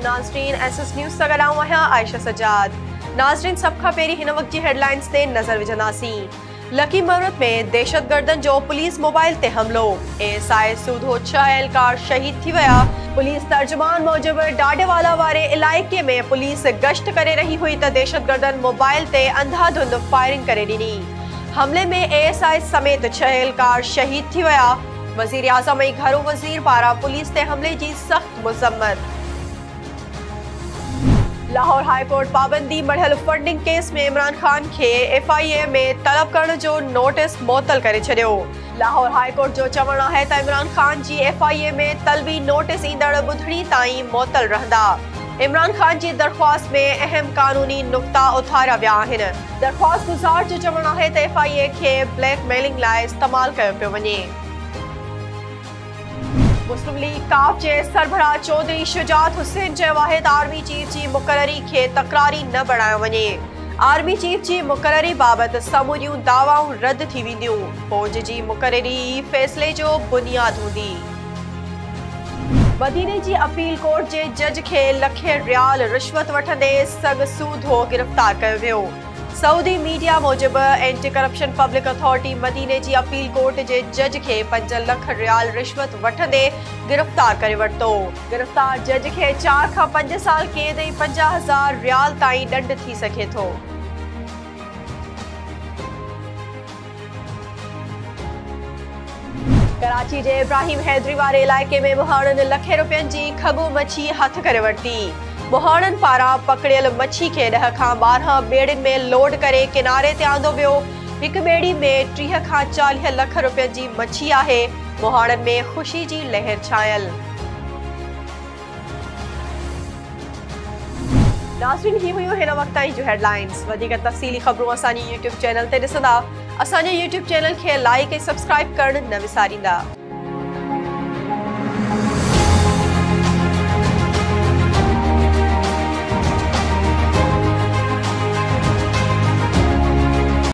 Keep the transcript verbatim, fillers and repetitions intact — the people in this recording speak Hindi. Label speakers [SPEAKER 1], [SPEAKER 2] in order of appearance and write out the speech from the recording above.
[SPEAKER 1] नाज़रीन एस एस न्यूज़ सां गॾु आहियां आयशा सजाद। नाज़रीन सभ खां पहिरीं हिन वक़्त जी हेडलाइंस ते नज़र विझंदासीं। लकी मरवत में दहशतगर्दनि जो पुलिस मोबाइल ते हमलो, एस आई सूधो छह एहलकार शहीद थी विया। पुलिस तर्जुमान मूजिबि डाडेवाला वारे इलाइक़े में पुलिस गश्त करे रही हुई त दहशतगर्दनि मोबाइल ते अंधाधुंध फायरिंग करे ॾिनी। हमले में एस आई समेत छह एहलकार शहीद थी विया। वज़ीर आज़म ऐं घरो वज़ीर पारां पुलिस ते हमले जी सख़्त मुज़म्मत। लाहौर हाई कोर्ट पाबंदी मढ़ियल फंडिंग केस में इमरान खान के एफ आई ए में तलब करण जो नोटिस मुअत्तल करे छॾियो। लाहौर हाई कोर्ट जो चवणु आहे त इमरान खान जी एफ आई ए में तलबी नोटिस ईंदड़ ॿुधणी ताईं मुअत्तल रहंदा। इमरान खान जी दरख़्वास्त में अहम कानूनी नुक़्ता उथारिया विया आहिनि। दरख़्वास्त गुज़ार जो चवणु आहे त एफ आई ए खे ब्लैकमेलिंग लाइ इस्तेमालु कयो पियो वञे। मुस्लिम लीग काफ जे सरबराह चौधरी शुजात हुसैन चयो आहे त आर्मी चीफ जी मुक़ररी खे तकरारी न बणायो वञे। आर्मी चीफ जी मुक़ररी बाबति समूरियूं दावाऊं रद्द थी वेंदियूं। फ़ौज जी मुक़ररी फ़ैसिले जो बुनियाद हूंदी। मदीने जी अपील कोर्ट जे जज खे लखे रियाल रिश्वत वठंदे सग सूधो गिरफ़्तार कयो वियो। सऊदी मीडिया मूजिबि एंटी करप्शन पब्लिक अथॉरिटी मदीने जी अपील कोर्ट जे जज खे पंज लख रियाल रिश्वत वठंदे गिरफ़्तार करे वरितो। गिरफ़्तार जज खे चार खां पंज साल कैद ऐं पंजाह हज़ार रियाल ताईं ॾंड थी सघे थो। कराची जे इब्राहिम हैदरी वारे इलाइक़े में मुहाणनि लखे रुपयनि जी खगो मच्छी हथ करे वरिती। मुहाणनि पारां पकड़ियल मच्छी खे ॾह खां ॿारहं ॿेड़ियुनि में लोड करे किनारे ते आंदो वियो। हिकु ॿेड़ी में टीह खां चालीह लख रुपयनि जी मच्छी आहे। मुहाणनि में ख़ुशी जी लहर छायल। नाज़रीन ही हुयूं हिन वक़्त ताईं जूं हेडलाइंस। वधीक तफ़सीली ख़बरूं असांजे यूट्यूब चैनल ते ॾिसंदा। असांजे यूट्यूब चैनल खे लाइक ऐं सब्सक्राइब करणु न विसारींदा।